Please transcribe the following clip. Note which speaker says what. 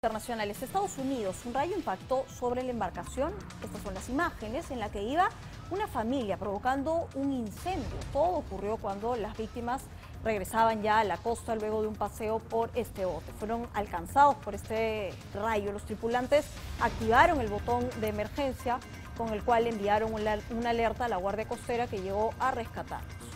Speaker 1: Internacionales. Estados Unidos, un rayo impactó sobre la embarcación. Estas son las imágenes en las que iba una familia provocando un incendio. Todo ocurrió cuando las víctimas regresaban ya a la costa luego de un paseo por este bote. Fueron alcanzados por este rayo. Los tripulantes activaron el botón de emergencia con el cual enviaron una alerta a la Guardia Costera que llegó a rescatarlos.